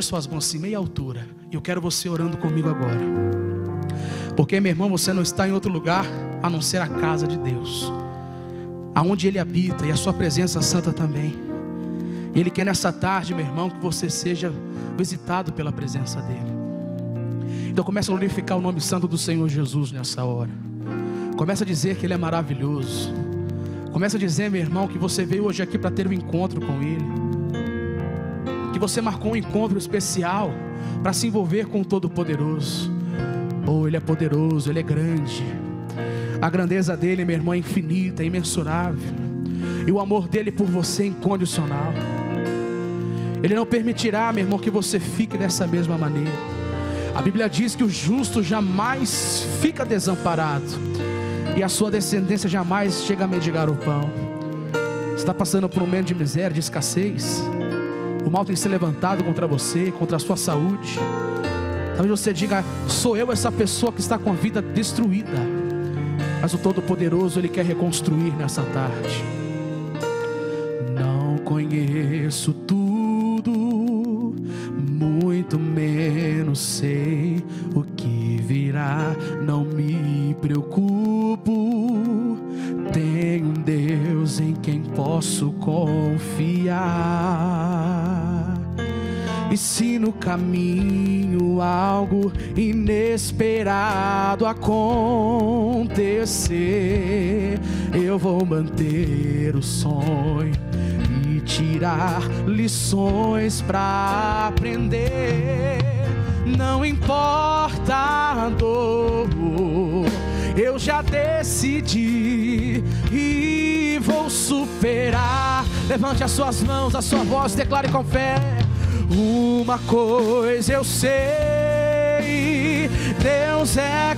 Suas mãos assim, meia altura. E eu quero você orando comigo agora. Porque, meu irmão, você não está em outro lugar a não ser a casa de Deus, aonde Ele habita, e a sua presença santa também. E Ele quer nessa tarde, meu irmão, que você seja visitado pela presença dEle. Então comece a glorificar o nome santo do Senhor Jesus nessa hora. Comece a dizer que Ele é maravilhoso. Comece a dizer, meu irmão, que você veio hoje aqui para ter um encontro com Ele, que você marcou um encontro especial para se envolver com o Todo-Poderoso. Oh, Ele é poderoso, Ele é grande. A grandeza dEle, meu irmão, é infinita, é imensurável. E o amor dEle por você é incondicional. Ele não permitirá, meu irmão, que você fique dessa mesma maneira. A Bíblia diz que o justo jamais fica desamparado, e a sua descendência jamais chega a mendigar o pão. Você está passando por um momento de miséria, de escassez. O mal tem se levantado contra você, contra a sua saúde. Talvez você diga: sou eu essa pessoa que está com a vida destruída. Mas o Todo-Poderoso, Ele quer reconstruir nessa tarde. Não conheço tudo, muito menos sei o que virá. Não me preocupo, tenho um Deus em quem posso confiar. E se no caminho algo inesperado acontecer, eu vou manter o sonho e tirar lições pra aprender. Não importa a dor, eu já decidi e vou superar. Levante as suas mãos, a sua voz, declare com fé. Uma coisa eu sei, Deus é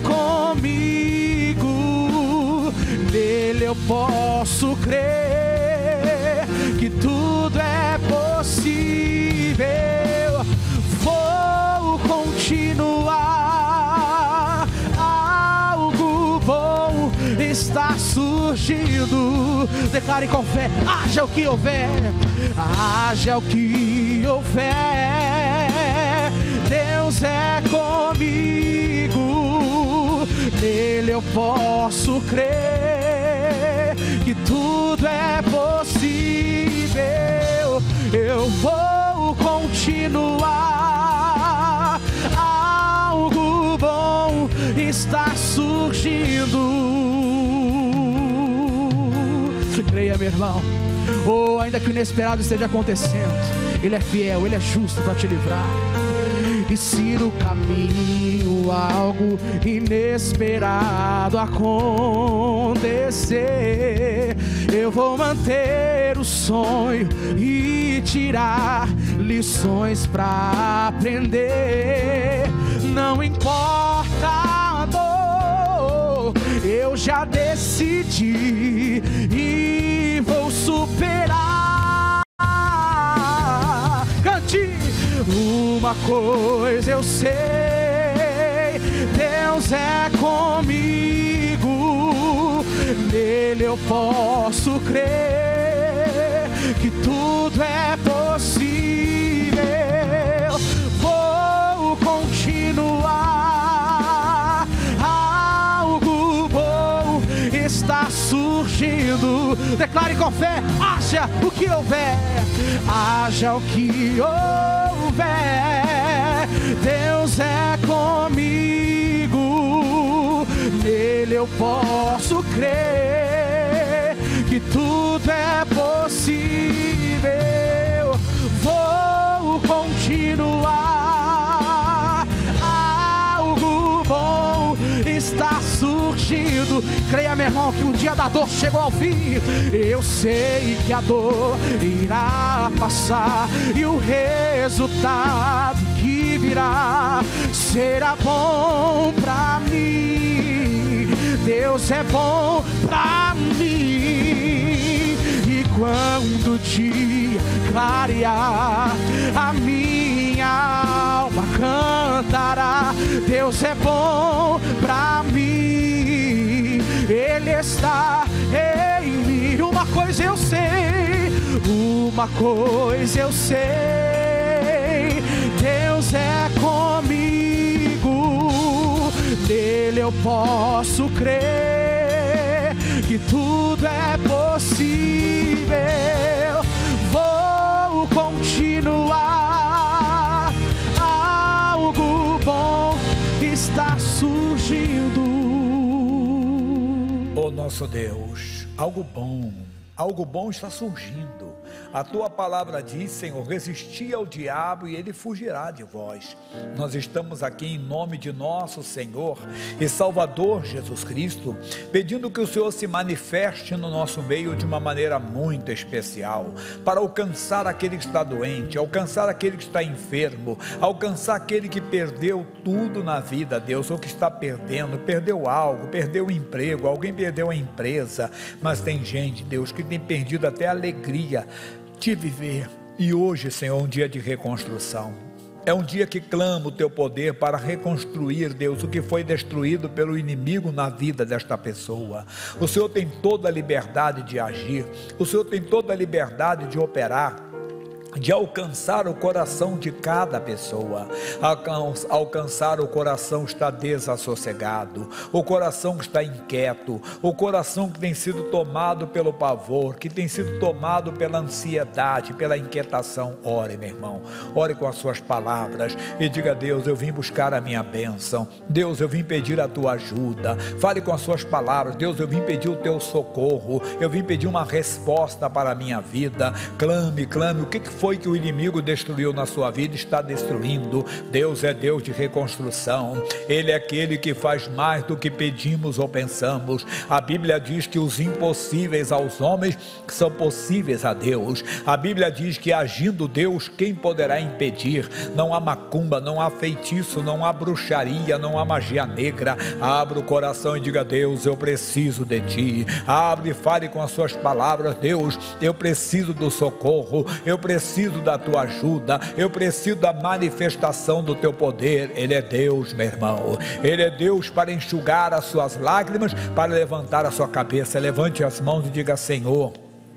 comigo, nele eu posso crer que tudo é possível. Vou continuar, algo bom está surgindo. Declare com fé, haja o que houver, haja o que houver, Deus é comigo, nele eu posso crer que tudo é possível. Eu vou continuar, algo bom está surgindo. Creia, meu irmão. Ou ainda que o inesperado esteja acontecendo, Ele é fiel, Ele é justo para te livrar. E se no caminho algo inesperado acontecer, eu vou manter o sonho e tirar lições pra aprender. Não importa a dor, eu já decidi e vou superar. Cante! Uma coisa eu sei, Deus é comigo, nele eu posso crer que tudo é possível. Vou continuar, algo bom está surgindo. Declare com fé, haja o que houver, haja o que houver, Deus é comigo, nele eu posso crer que tudo é possível. Vou continuar, algo bom está surgindo. Creia, meu irmão, que o dia da dor chegou ao fim. Eu sei que a dor irá passar e o resultado que virá será bom pra mim. Deus é bom pra mim. E quando o dia clarear, a minha alma cantará. Deus é bom pra mim, Ele está em mim. Uma coisa eu sei, uma coisa eu sei, nele eu posso crer que tudo é possível. Vou continuar, algo bom está surgindo. Oh nosso Deus, algo bom está surgindo. A tua palavra diz, Senhor, resisti ao diabo e ele fugirá de vós. Nós estamos aqui em nome de nosso Senhor e Salvador Jesus Cristo, pedindo que o Senhor se manifeste no nosso meio de uma maneira muito especial, para alcançar aquele que está doente, alcançar aquele que está enfermo, alcançar aquele que perdeu tudo na vida, Deus, ou que está perdeu algo, perdeu o emprego, alguém perdeu a empresa, mas tem gente, Deus, que tem perdido até a alegria de viver. E hoje, Senhor, é um dia de reconstrução. É um dia que clama o teu poder para reconstruir, Deus, o que foi destruído pelo inimigo na vida desta pessoa. O Senhor tem toda a liberdade de agir, o Senhor tem toda a liberdade de operar, de alcançar o coração de cada pessoa. Alcançar o coração que está desassossegado, o coração que está inquieto, o coração que tem sido tomado pelo pavor, que tem sido tomado pela ansiedade, pela inquietação. Ore, meu irmão, ore com as suas palavras e diga: a Deus, eu vim buscar a minha bênção. Deus, eu vim pedir a tua ajuda. Fale com as suas palavras: Deus, eu vim pedir o teu socorro, eu vim pedir uma resposta para a minha vida. Clame, clame. O que foi que o inimigo destruiu na sua vida? Está destruindo. Deus é Deus de reconstrução. Ele é aquele que faz mais do que pedimos ou pensamos. A Bíblia diz que os impossíveis aos homens são possíveis a Deus. A Bíblia diz que agindo Deus, quem poderá impedir? Não há macumba, não há feitiço, não há bruxaria, não há magia negra. Abra o coração e diga: Deus, eu preciso de ti. Abre e fale com as suas palavras: Deus, eu preciso do socorro, eu preciso da tua ajuda, eu preciso da manifestação do teu poder. Ele é Deus, meu irmão. Ele é Deus para enxugar as suas lágrimas, para levantar a sua cabeça. Levante as mãos e diga: Senhor,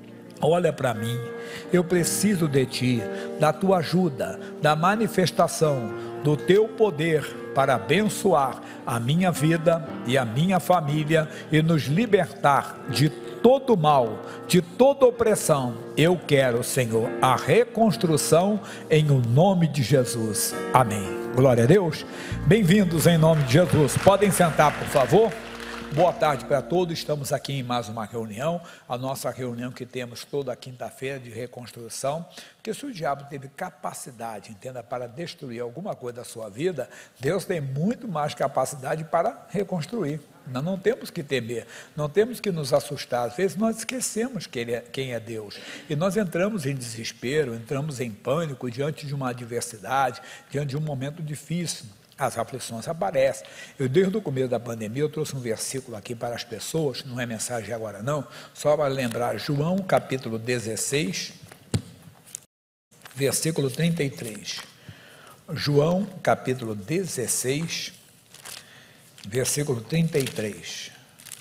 olha para mim, eu preciso de ti, da tua ajuda, da manifestação do teu poder para abençoar a minha vida e a minha família e nos libertar de todo mal, de toda opressão. Eu quero, Senhor, a reconstrução em o nome de Jesus. Amém. Glória a Deus. Bem-vindos em nome de Jesus. Podem sentar, por favor. Boa tarde para todos. Estamos aqui em mais uma reunião, a nossa reunião que temos toda quinta-feira de reconstrução, porque se o diabo teve capacidade, entenda, para destruir alguma coisa da sua vida, Deus tem muito mais capacidade para reconstruir. Nós não temos que temer, não temos que nos assustar. Às vezes nós esquecemos quem é Deus e nós entramos em desespero, entramos em pânico diante de uma adversidade, diante de um momento difícil. As aflições aparecem. Eu, desde o começo da pandemia, eu trouxe um versículo aqui para as pessoas, não é mensagem agora não, só para lembrar, João capítulo 16, versículo 33. João capítulo 16, versículo 33.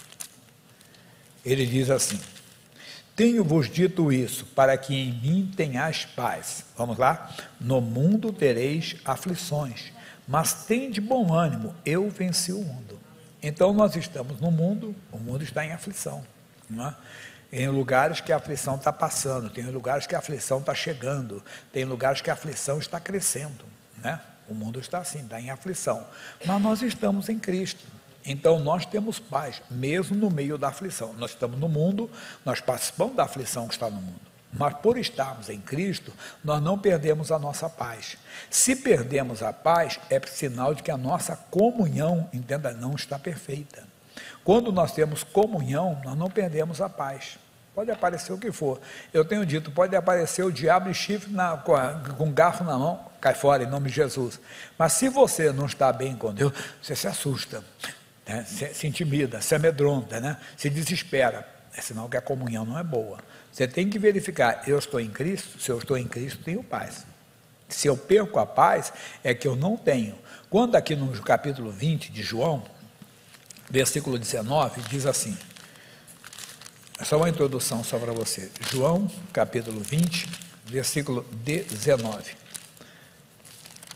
Ele diz assim: tenho-vos dito isso, para que em mim tenhais paz. Vamos lá? No mundo tereis aflições, mas tende bom ânimo, eu venci o mundo. Então nós estamos no mundo, o mundo está em aflição, não é? Em lugares que a aflição está passando, tem lugares que a aflição está chegando, tem lugares que a aflição está crescendo, né? O mundo está assim, está em aflição, mas nós estamos em Cristo, então nós temos paz, mesmo no meio da aflição. Nós estamos no mundo, nós participamos da aflição que está no mundo, mas por estarmos em Cristo, nós não perdemos a nossa paz. Se perdemos a paz, é sinal de que a nossa comunhão, entenda, não está perfeita. Quando nós temos comunhão, nós não perdemos a paz. Pode aparecer o que for. Eu tenho dito, pode aparecer o diabo e chifre com garfo na mão, cai fora em nome de Jesus. Mas se você não está bem com Deus, você se assusta, né? Se intimida, se amedronta, né? Se desespera. É sinal que a comunhão não é boa. Você tem que verificar: eu estou em Cristo? Se eu estou em Cristo, tenho paz. Se eu perco a paz, é que eu não tenho. Quando aqui no capítulo 20 de João, versículo 19, diz assim, é só uma introdução só para você, João capítulo 20, versículo 19,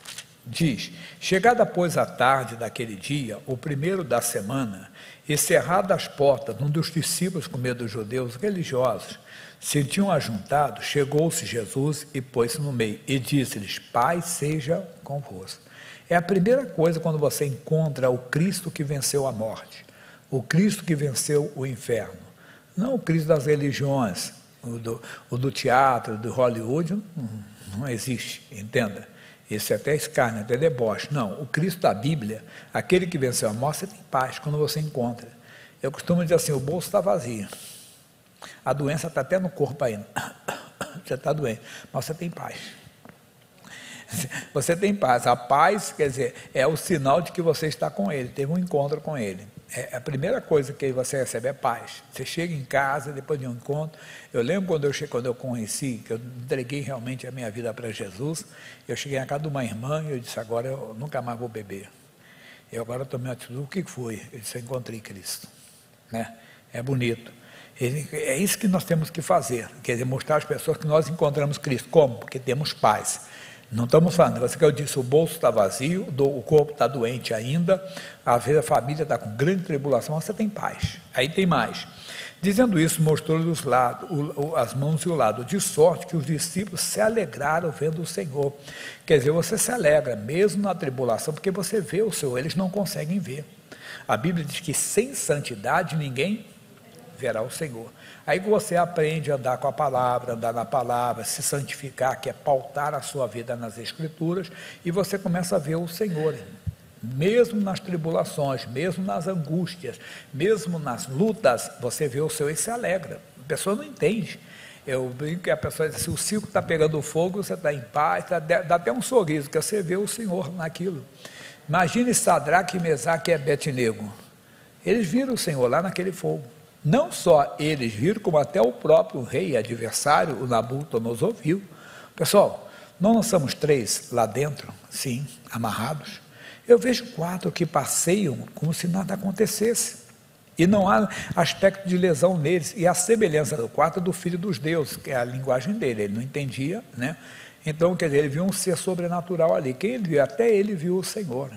diz: chegada, pois, a tarde daquele dia, o primeiro da semana, e cerradas as portas, um dos discípulos, com medo dos judeus religiosos, se tinham ajuntado, chegou-se Jesus e pôs-se no meio, e disse-lhes: paz seja convosco. É a primeira coisa quando você encontra o Cristo que venceu a morte, o Cristo que venceu o inferno. Não o Cristo das religiões, o do teatro, do Hollywood, não existe, entenda. Esse é até escárnio, até deboche. Não, o Cristo da Bíblia, aquele que venceu a morte, você tem paz quando você encontra. Eu costumo dizer assim: o bolso está vazio, a doença está até no corpo ainda, você está doente, mas você tem paz. Você tem paz. A paz, quer dizer, é o sinal de que você está com Ele, teve um encontro com Ele. É a primeira coisa que você recebe é paz. Você chega em casa, depois de um encontro. Eu lembro quando eu conheci, que eu entreguei realmente a minha vida para Jesus, eu cheguei na casa de uma irmã e eu disse: agora eu nunca mais vou beber. Eu agora tomei uma atitude. O que foi? Eu disse: eu encontrei Cristo. Né? É bonito. É isso que nós temos que fazer, quer dizer, mostrar às pessoas que nós encontramos Cristo. Como? Porque temos paz. Não estamos falando, você que eu disse, o bolso está vazio, o corpo está doente ainda, às vezes a família está com grande tribulação, mas você tem paz. Aí tem mais. Dizendo isso, mostrou-lhe os lados, as mãos e o lado, de sorte que os discípulos se alegraram vendo o Senhor. Quer dizer, você se alegra mesmo na tribulação, porque você vê o Senhor, eles não conseguem ver. A Bíblia diz que sem santidade ninguém verá o Senhor. Aí você aprende a andar com a palavra, andar na palavra, se santificar, que é pautar a sua vida nas Escrituras, e você começa a ver o Senhor, mesmo nas tribulações, mesmo nas angústias, mesmo nas lutas, você vê o Senhor e se alegra. A pessoa não entende. Eu brinco que a pessoa diz: se o circo está pegando fogo, você está em paz, dá até um sorriso, que você vê o Senhor naquilo. Imagine Sadraque, Mesaque e Abednego. Eles viram o Senhor lá naquele fogo. Não só eles viram, como até o próprio rei adversário, o Nabucodonosor, viu. Pessoal, nós somos 3 lá dentro, sim, amarrados. Eu vejo 4 que passeiam como se nada acontecesse. E não há aspecto de lesão neles. E a semelhança do 4 do Filho dos Deuses, que é a linguagem dele, ele não entendia, né? Então, quer dizer, ele viu um ser sobrenatural ali. Quem ele viu? Até ele viu o Senhor,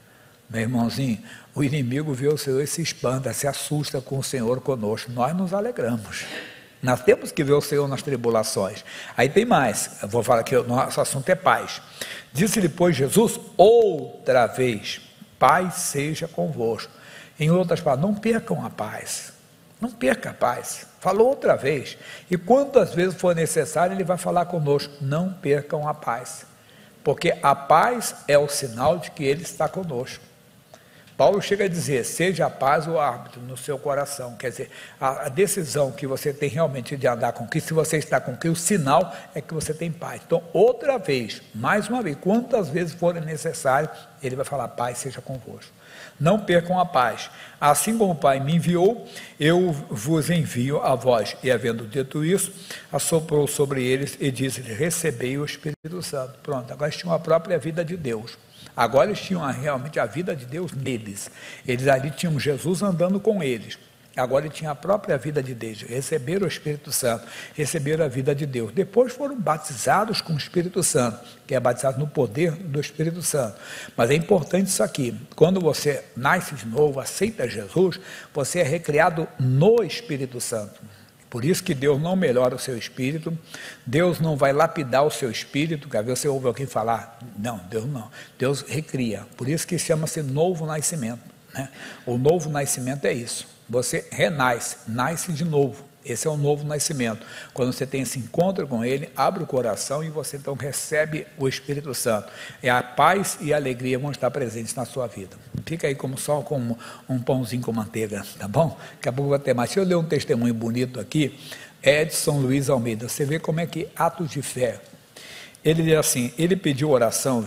meu irmãozinho. O inimigo vê o Senhor e se espanta, se assusta com o Senhor conosco. Nós nos alegramos. Nós temos que ver o Senhor nas tribulações. Aí tem mais. Eu vou falar que o nosso assunto é paz. Disse-lhe, pois, Jesus, outra vez: paz seja convosco. Em outras palavras, não percam a paz. Não perca a paz. Falou outra vez. E quantas vezes for necessário, ele vai falar conosco: não percam a paz. Porque a paz é o sinal de que ele está conosco. Paulo chega a dizer: seja a paz o árbitro no seu coração. Quer dizer, a decisão que você tem realmente de andar com Cristo, se você está com Cristo, o sinal é que você tem paz. Então, outra vez, mais uma vez, quantas vezes forem necessário, ele vai falar: paz seja convosco. Não percam a paz. Assim como o Pai me enviou, eu vos envio a vós. E havendo dito isso, assoprou sobre eles e disse-lhes: recebei o Espírito Santo. Pronto, agora eles tinham a própria vida de Deus. Agora eles tinham realmente a vida de Deus neles. Eles ali tinham Jesus andando com eles. Agora ele tinha a própria vida de Deus. Receberam o Espírito Santo, receberam a vida de Deus. Depois foram batizados com o Espírito Santo, que é batizado no poder do Espírito Santo. Mas é importante isso aqui: quando você nasce de novo, aceita Jesus, você é recriado no Espírito Santo. Por isso que Deus não melhora o seu espírito, Deus não vai lapidar o seu espírito. Quer ver, você ouve alguém falar: não, Deus não, Deus recria. Por isso que chama-se novo nascimento, né? O novo nascimento é isso: você renasce, nasce de novo. Esse é o novo nascimento. Quando você tem esse encontro com Ele, abre o coração e você então recebe o Espírito Santo. E a paz e a alegria vão estar presentes na sua vida. Fica aí como só com um pãozinho com manteiga, tá bom? Daqui a pouco vai ter mais. Deixa eu ler um testemunho bonito aqui. Edson Luiz Almeida. Você vê como é que atos de fé. Ele diz assim: ele pediu oração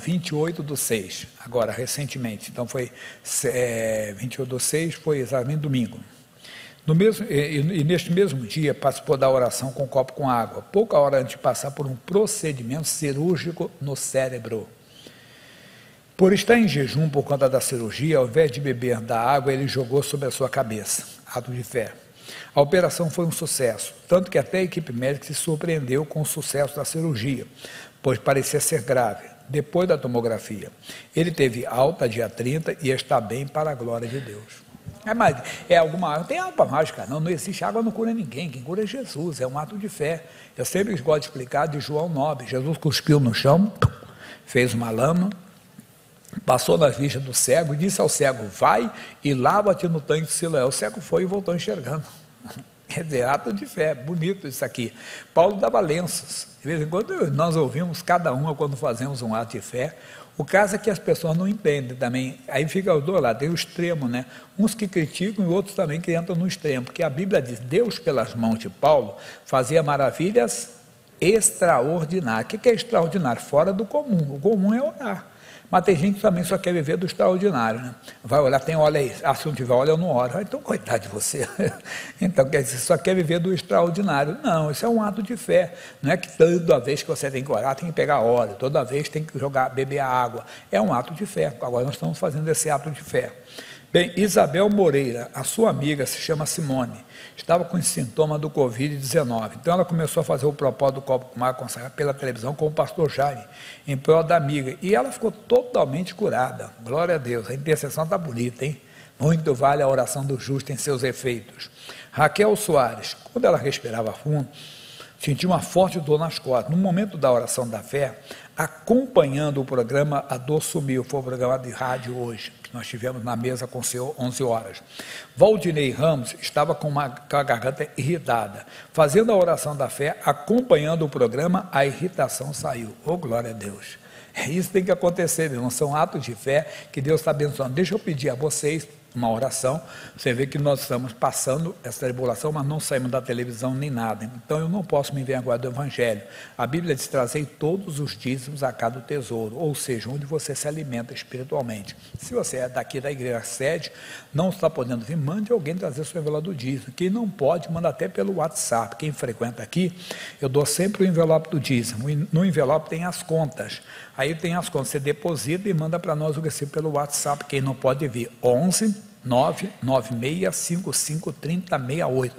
28/6, agora recentemente. Então foi 28/6, foi exatamente domingo. Neste mesmo dia participou da oração com um copo com água, pouca hora antes de passar por um procedimento cirúrgico no cérebro. Por estar em jejum por conta da cirurgia, ao invés de beber da água, ele jogou sobre a sua cabeça. Ato de fé. A operação foi um sucesso, tanto que até a equipe médica se surpreendeu com o sucesso da cirurgia, pois parecia ser grave. depois da tomografia. Ele teve alta dia 30 e está bem para a glória de Deus. Mas é alguma água, tem água mágica, não existe água, não cura ninguém, quem cura é Jesus, é um ato de fé. Eu sempre gosto de explicar de João 9, Jesus cuspiu no chão, fez uma lama, passou na vista do cego e disse ao cego, vai e lava-te no tanque de Siloé. O cego foi e voltou enxergando. Quer dizer, ato de fé, bonito isso aqui. Paulo dava lenços, de vez em quando nós ouvimos cada uma quando fazemos um ato de fé. O caso é que as pessoas não entendem também, aí fica os dois lados, tem o extremo, né? Uns que criticam e outros também que entram no extremo, porque a Bíblia diz, Deus pelas mãos de Paulo fazia maravilhas extraordinárias. O que é extraordinário? Fora do comum, o comum é orar. Mas tem gente que também só quer viver do extraordinário, né? Vai olhar, tem óleo aí, se não tiver óleo eu não oro. Então, coitado de você. Então, quer dizer, só quer viver do extraordinário. Não, isso é um ato de fé. Não é que toda vez que você tem que orar, tem que pegar óleo, toda vez tem que beber a água. É um ato de fé. Agora nós estamos fazendo esse ato de fé. Bem, Isabel Moreira, a sua amiga se chama Simone, estava com sintoma do Covid-19. Então ela começou a fazer o propósito do copo com água consagrada pela televisão com o pastor Jaime, em prol da amiga. E ela ficou totalmente curada. Glória a Deus. A intercessão está bonita, hein? Muito vale a oração do justo em seus efeitos. Raquel Soares, quando ela respirava fundo, sentiu uma forte dor nas costas. No momento da oração da fé, acompanhando o programa, a dor sumiu. Foi o programa de rádio hoje, que nós tivemos na mesa com o senhor 11 horas. Valdinei Ramos estava com a garganta irritada. Fazendo a oração da fé, acompanhando o programa, a irritação saiu. Oh, glória a Deus. Isso tem que acontecer, meu irmão. São atos de fé que Deus está abençoando. Deixa eu pedir a vocês uma oração. Você vê que nós estamos passando essa tribulação, mas não saímos da televisão nem nada. Então eu não posso me envergonhar do Evangelho. A Bíblia diz, trazei todos os dízimos a cada tesouro, ou seja, onde você se alimenta espiritualmente. Se você é daqui da igreja sede, não está podendo vir, mande alguém trazer o seu envelope do dízimo. Quem não pode, manda até pelo WhatsApp. Quem frequenta aqui, eu dou sempre o envelope do dízimo. No envelope tem as contas. Aí tem as contas, você deposita e manda para nós o recibo pelo WhatsApp. Quem não pode vir, 11 996553068,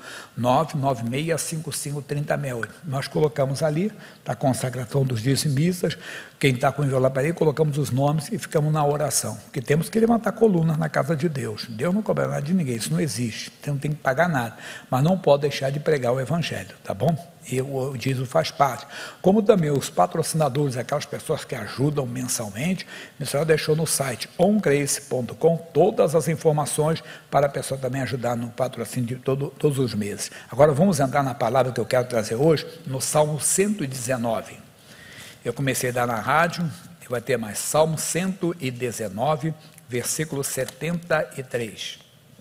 996553068. Nós colocamos ali, está a consagração dos dizimistas, quem está com o envelope ali, colocamos os nomes e ficamos na oração, porque temos que levantar colunas na casa de Deus. Deus não cobra nada de ninguém, isso não existe, você não tem que pagar nada, mas não pode deixar de pregar o Evangelho, tá bom? E o dízimo faz parte, como também os patrocinadores, aquelas pessoas que ajudam mensalmente. O senhor deixou no site ongrace.com todas as informações para a pessoa também ajudar no patrocínio de todos os meses. Agora vamos entrar na palavra que eu quero trazer hoje, no Salmo 119. Eu comecei a dar na rádio, e vai ter mais, Salmo 119, versículo 73.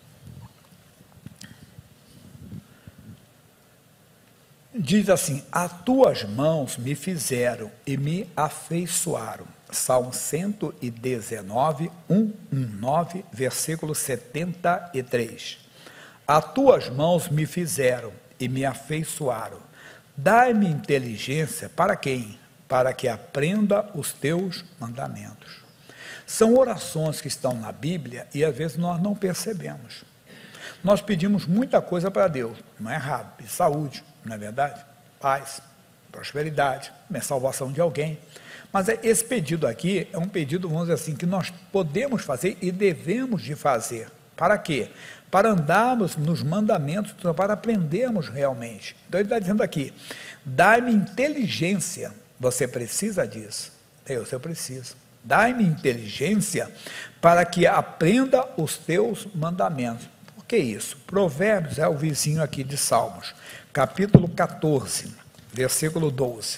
Diz assim, as tuas mãos me fizeram e me afeiçoaram. Salmo 119, 119, versículo 73. As tuas mãos me fizeram e me afeiçoaram. Dai-me inteligência para quem? Para que aprenda os teus mandamentos. São orações que estão na Bíblia e às vezes nós não percebemos. Nós pedimos muita coisa para Deus, não é errado, e saúde, não é verdade? Paz, prosperidade, salvação de alguém. Mas esse pedido aqui é um pedido, vamos dizer assim, que nós podemos fazer e devemos de fazer. Para quê? Para andarmos nos mandamentos, para aprendermos realmente. Então ele está dizendo aqui, dai-me inteligência, você precisa disso? Deus, eu preciso. Dai-me inteligência para que aprenda os teus mandamentos. Por que isso? Provérbios é o vizinho aqui de Salmos, capítulo 14, versículo 12.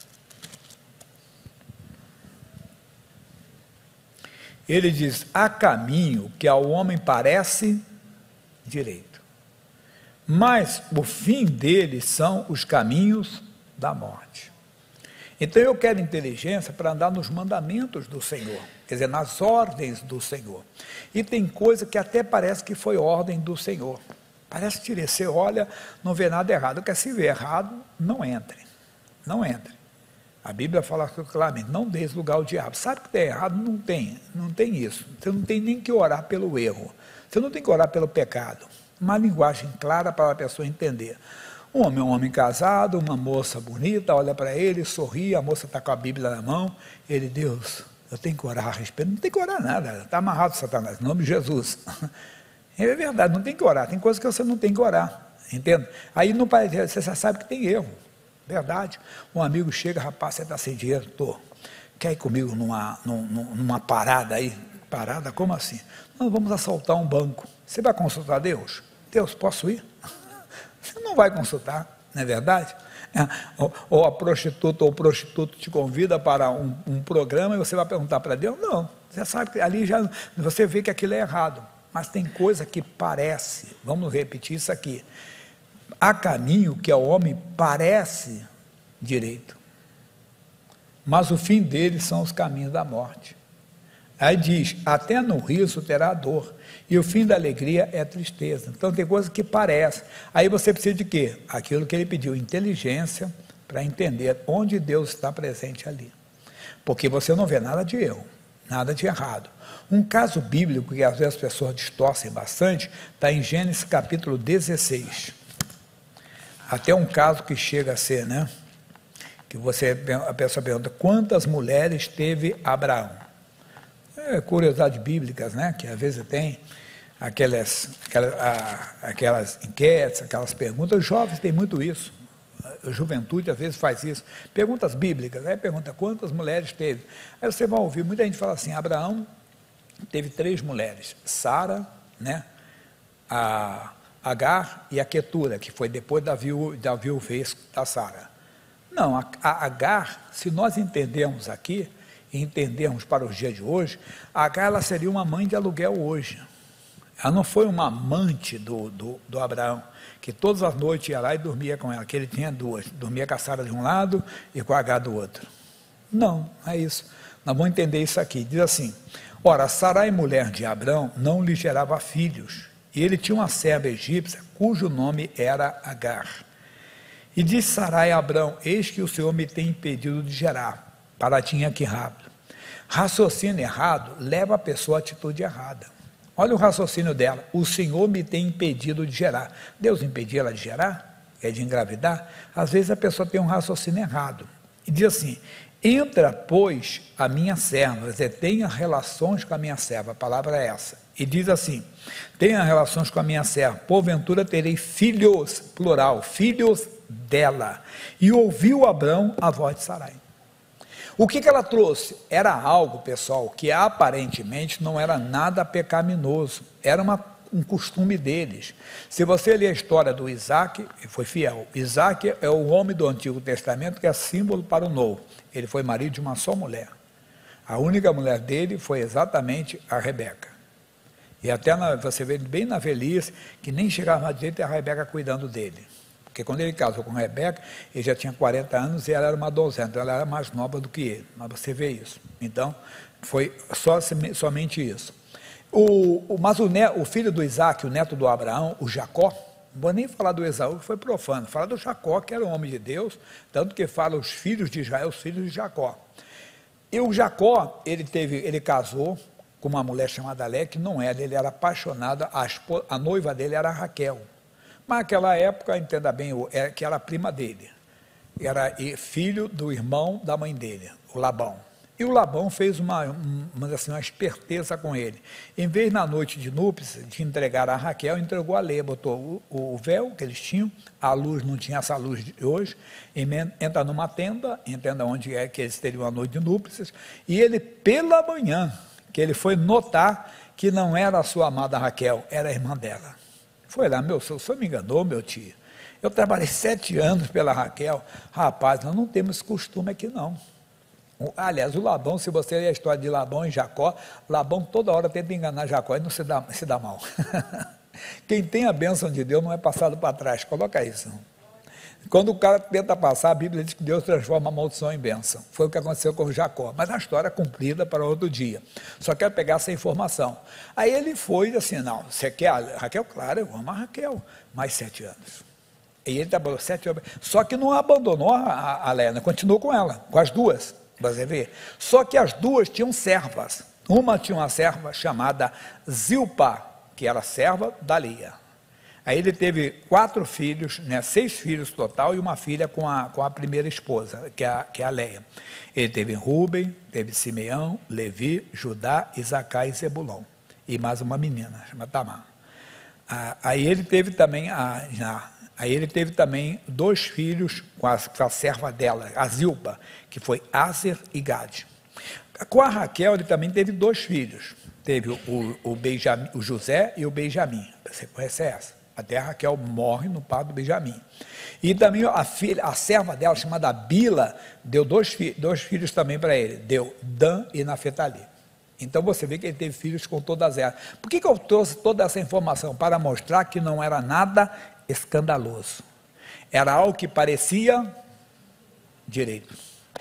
Ele diz, há caminho que ao homem parece direito, mas o fim dele são os caminhos da morte. Então eu quero inteligência para andar nos mandamentos do Senhor, quer dizer, nas ordens do Senhor. E tem coisa que até parece que foi ordem do Senhor. Parece direito, você olha, não vê nada errado. Quer se ver errado, não entre. Não entre. A Bíblia fala claramente, não dê lugar ao diabo. Sabe que está errado? Não tem isso. Você não tem nem que orar pelo erro. Você não tem que orar pelo pecado. Uma linguagem clara para a pessoa entender. Um homem casado, uma moça bonita, olha para ele, sorri, a moça está com a Bíblia na mão, ele, Deus, eu tenho que orar a respeito. Não tem que orar nada, está amarrado, Satanás, em nome de Jesus. É verdade, não tem que orar, tem coisas que você não tem que orar, entende? Aí não parece, você já sabe que tem erro, verdade. Um amigo chega, rapaz, você está sem dinheiro? Estou. Quer ir comigo numa parada aí? Parada? Como assim? Nós vamos assaltar um banco. Você vai consultar Deus? Deus, posso ir? Você não vai consultar, não é verdade? Ou a prostituta ou o prostituto te convida para um programa e você vai perguntar para Deus? Não, você sabe que ali já você vê que aquilo é errado, mas tem coisa que parece, vamos repetir isso aqui, há caminho que ao homem parece direito, mas o fim dele são os caminhos da morte. Aí diz, até no riso terá dor, e o fim da alegria é tristeza. Então tem coisas que parecem. Aí você precisa de quê? Aquilo que ele pediu, inteligência, para entender onde Deus está presente ali. Porque você não vê nada de erro, nada de errado. Um caso bíblico que às vezes as pessoas distorcem bastante, está em Gênesis capítulo 16. Até um caso que chega a ser, né? Que a pessoa pergunta, quantas mulheres teve Abraão? Curiosidades bíblicas, né? Que às vezes tem aquelas enquetes, aquelas perguntas. Os jovens têm muito isso, a juventude às vezes faz isso, perguntas bíblicas, aí pergunta quantas mulheres teve, aí você vai ouvir, muita gente fala assim, Abraão teve 3 mulheres, Sara, né? A Agar e a Quetura, que foi depois da viuvez da Sara. Não, a Agar, se nós entendermos aqui, e entendermos para os dias de hoje, a Agar ela seria uma mãe de aluguel hoje. Ela não foi uma amante do Abraão, que todas as noites ia lá e dormia com ela, que ele tinha 2, dormia com a Sara de um lado e com a Agar do outro. Não, é isso. Nós vamos entender isso aqui. Diz assim, ora, Sarai, mulher de Abraão, não lhe gerava filhos, e ele tinha uma serva egípcia, cujo nome era Agar. E disse Sarai a Abraão, eis que o Senhor me tem impedido de gerar, para tinha que rápido. Raciocínio errado leva a pessoa à atitude errada. Olha o raciocínio dela, o Senhor me tem impedido de gerar. Deus impediu ela de gerar? É de engravidar? Às vezes a pessoa tem um raciocínio errado. E diz assim, entra, pois, a minha serva, tenha relações com a minha serva, a palavra é essa. E diz assim, tenha relações com a minha serva, porventura terei filhos, plural, filhos dela. E ouviu Abraão a voz de Sarai. O que ela trouxe? Era algo, pessoal, que aparentemente não era nada pecaminoso, era um costume deles. Se você ler a história do Isaac, ele foi fiel. Isaac é o homem do Antigo Testamento que é símbolo para o Novo. Ele foi marido de uma só mulher. A única mulher dele foi exatamente a Rebeca. E até você vê bem na velhice, que nem chegava mais direito a Rebeca cuidando dele. Porque quando ele casou com Rebeca, ele já tinha 40 anos e ela era uma donzela, então ela era mais nova do que ele, mas você vê isso. Então, foi somente isso. Mas o filho do Isaac, o neto do Abraão, o Jacó, não vou nem falar do Esaú, que foi profano, fala do Jacó, que era um homem de Deus, tanto que fala os filhos de Israel, os filhos de Jacó. E o Jacó, ele casou com uma mulher chamada Léa, que não era, ele era apaixonado, a noiva dele era Raquel. Mas naquela época, entenda bem, que era a prima dele, era filho do irmão da mãe dele, o Labão. E o Labão fez uma esperteza com ele. Em vez na noite de núpcias, de entregar a Raquel, entregou a Léa, botou o véu que eles tinham, a luz não tinha essa luz de hoje, entra numa tenda, entenda onde é que eles teriam a noite de núpcias, e ele, pela manhã, que ele foi notar que não era a sua amada Raquel, era a irmã dela. Foi lá, o senhor me enganou, meu tio. Eu trabalhei 7 anos pela Raquel. Rapaz, nós não temos esse costume aqui, não. Aliás, o Labão, se você ler a história de Labão e Jacó, Labão toda hora tenta enganar Jacó e não se dá mal. Quem tem a bênção de Deus não é passado para trás, coloca isso. Quando o cara tenta passar, a Bíblia diz que Deus transforma a maldição em bênção. Foi o que aconteceu com Jacó, mas a história é cumprida para outro dia. Só quero pegar essa informação. Aí ele foi assim, não, você quer a Raquel? Claro, eu amo a Raquel, mais 7 anos. E ele trabalhou 7 anos, só que não abandonou a Léa, continuou com ela, com as duas, você vê. Só que as duas tinham servas. Uma tinha uma serva chamada Zilpa, que era serva da Lia. Aí ele teve 4 filhos, né, 6 filhos total, e uma filha com a primeira esposa, que é a Leia. Ele teve Rúben, teve Simeão, Levi, Judá, Isacar e Zebulon. E mais uma menina, chama Tamar. Aí ele teve também 2 filhos com a serva dela, a Zilpa, que foi Aser e Gade. Com a Raquel, ele também teve 2 filhos. Teve o José e o Benjamim. Você conhece essa? Até a Raquel morre no parto do Benjamim. E também a serva dela, chamada Bila, deu 2 filhos também para ele. Deu Dan e Naphtali. Então você vê que ele teve filhos com todas elas. Por que eu trouxe toda essa informação? Para mostrar que não era nada escandaloso. Era algo que parecia direito.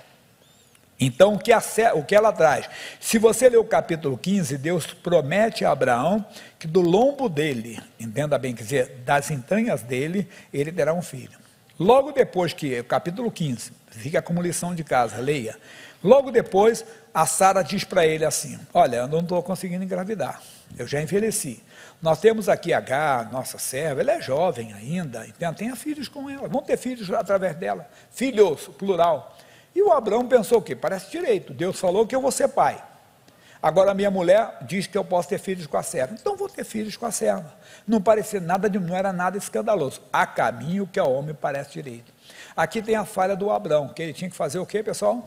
Então, o que ela traz? Se você ler o capítulo 15, Deus promete a Abraão que do lombo dele, entenda bem, quer dizer, das entranhas dele, ele terá um filho. Logo depois que, o capítulo 15, fica como lição de casa, leia. Logo depois, a Sara diz para ele assim: olha, eu não estou conseguindo engravidar, eu já envelheci. Nós temos aqui Agar, nossa serva, ela é jovem ainda, então tenha filhos com ela, vão ter filhos através dela, filhos, plural. E o Abraão pensou o quê? Parece direito, Deus falou que eu vou ser pai. Agora a minha mulher diz que eu posso ter filhos com a serva, então vou ter filhos com a serva. Não parecia nada, não era nada escandaloso. Há caminho que ao homem parece direito. Aqui tem a falha do Abraão, que ele tinha que fazer o quê, pessoal?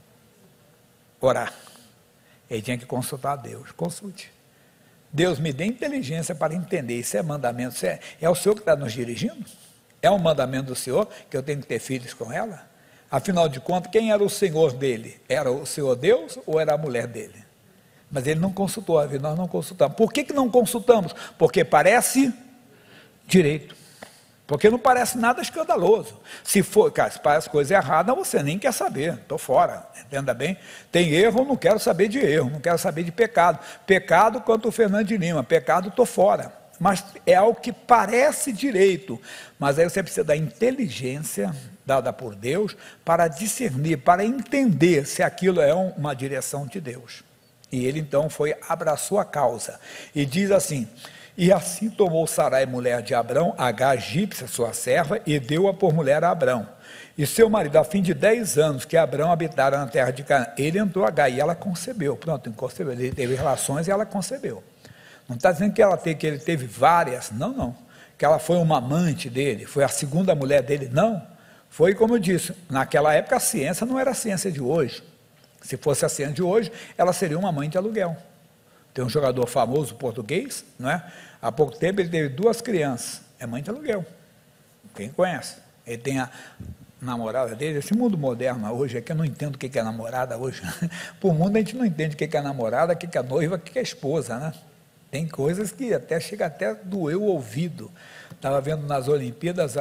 Orar. Ele tinha que consultar a Deus. Consulte. Deus me dê inteligência para entender, isso é mandamento, isso é o Senhor que está nos dirigindo? É um mandamento do Senhor que eu tenho que ter filhos com ela? Afinal de contas, quem era o Senhor dele? Era o Senhor Deus ou era a mulher dele? Mas ele não consultou, nós não consultamos. Por que não consultamos? Porque parece direito. Porque não parece nada escandaloso. Se parece coisa errada, você nem quer saber, estou fora, entenda bem. Tem erro, não quero saber de erro, não quero saber de pecado. Pecado quanto o Fernando de Lima, pecado estou fora. Mas é algo que parece direito, mas aí você precisa da inteligência dada por Deus para discernir, para entender se aquilo é uma direção de Deus. E ele então abraçou a causa, e diz assim: e assim tomou Sarai, mulher de Abrão, Agar, egípcia, sua serva, e deu-a por mulher a Abrão. E seu marido, a fim de 10 anos que Abrão habitara na terra de Canaã, ele entrou a Agar, e ela concebeu. Pronto, concebeu. Ele teve relações e ela concebeu. Não está dizendo que ele teve várias, não. Que ela foi uma amante dele, foi a segunda mulher dele, não. Foi como eu disse, naquela época a ciência não era a ciência de hoje. Se fosse a ciência de hoje, ela seria uma mãe de aluguel. Tem um jogador famoso português, não é? Há pouco tempo ele teve 2 crianças, é mãe de aluguel. Quem conhece? Ele tem a namorada dele, esse mundo moderno hoje, é que eu não entendo o que é namorada hoje. Por mundo a gente não entende o que é namorada, o que é noiva, o que é esposa, né? Tem coisas que chega até a doer o ouvido. Estava vendo nas Olimpíadas,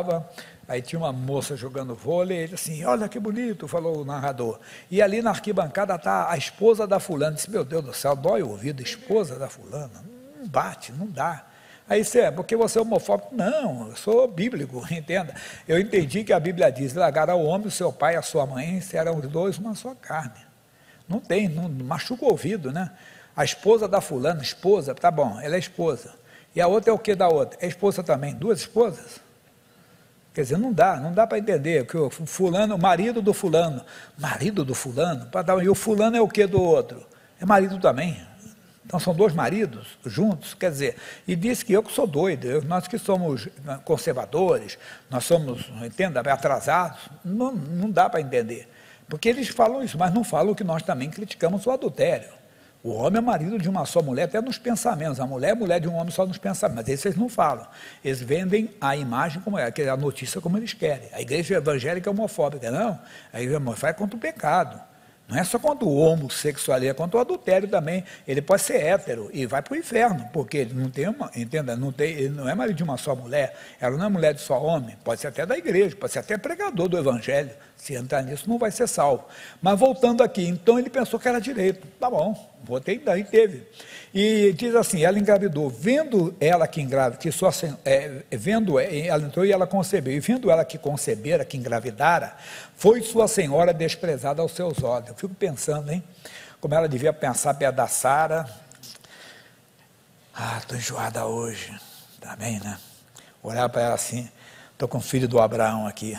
aí tinha uma moça jogando vôlei, ele assim, olha que bonito, falou o narrador. E ali na arquibancada está a esposa da fulana. Disse, meu Deus do céu, dói o ouvido, esposa da fulana. Não bate, não dá. Aí porque você é homofóbico? Não, eu sou bíblico, entenda. Eu entendi que a Bíblia diz, largará o homem, o seu pai e a sua mãe, serão os 2 uma só carne. Não tem, não machuca o ouvido, né? A esposa da fulana, esposa, tá bom, ela é esposa. E a outra é o que da outra? É esposa também, 2 esposas? Quer dizer, não dá para entender, que o fulano, marido do fulano, e o fulano é o que do outro? É marido também. Então são 2 maridos juntos, quer dizer, e diz que eu que sou doido, nós que somos conservadores, nós somos, entenda, atrasados, não dá para entender. Porque eles falam isso, mas não falam que nós também criticamos o adultério. O homem é marido de uma só mulher, até nos pensamentos. A mulher é mulher de um homem só nos pensamentos. Mas esses não falam. Eles vendem a imagem como é, a notícia como eles querem. A igreja evangélica é homofóbica, não. A igreja evangélica é contra o pecado. Não é só contra o homossexualismo, é contra o adultério também. Ele pode ser hétero e vai para o inferno, porque ele não tem ele não é marido de uma só mulher, ela não é mulher de só homem, pode ser até da igreja, pode ser até pregador do evangelho. Se entrar nisso, não vai ser salvo. Mas voltando aqui, então ele pensou que era direito. Tá bom, votei, daí teve. E diz assim, ela engravidou, vendo ela que engravida, ela entrou e ela concebeu, e vendo ela que concebera, que engravidara, foi sua senhora desprezada aos seus olhos. Eu fico pensando, como ela devia pensar perto da Sara. Estou enjoada hoje, tá bem, né? Olhar para ela assim, estou com o filho do Abraão aqui.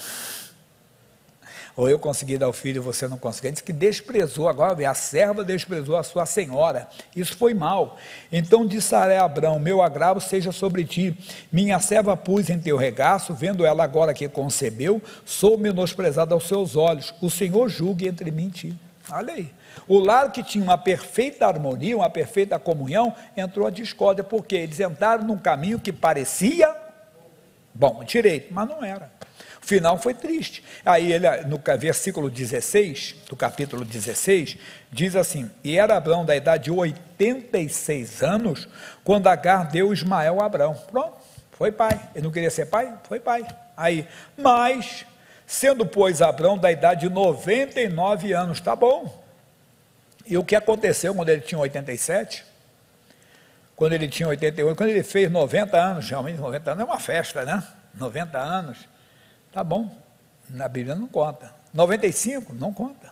Ou eu consegui dar o filho e você não conseguiu. Ele disse que desprezou, agora a serva desprezou a sua senhora. Isso foi mal. Então disse Sarai a Abrão: meu agravo seja sobre ti. Minha serva pus em teu regaço, vendo ela agora que concebeu, sou menosprezada aos seus olhos. O Senhor julgue entre mim e ti. Olha aí. O lar que tinha uma perfeita harmonia, uma perfeita comunhão, entrou a discórdia, porque eles entraram num caminho que parecia bom, direito, mas não era. O final foi triste. Aí ele, no versículo 16, do capítulo 16, diz assim: e era Abrão da idade de 86 anos, quando Agar deu Ismael a Abrão. Pronto, foi pai. Ele não queria ser pai? Foi pai. Aí, mas, sendo pois Abrão da idade de 99 anos, tá bom. E o que aconteceu quando ele tinha 87? Quando ele tinha 88, quando ele fez 90 anos, realmente 90 anos é uma festa, né? 90 anos, tá bom, na Bíblia não conta. 95, não conta.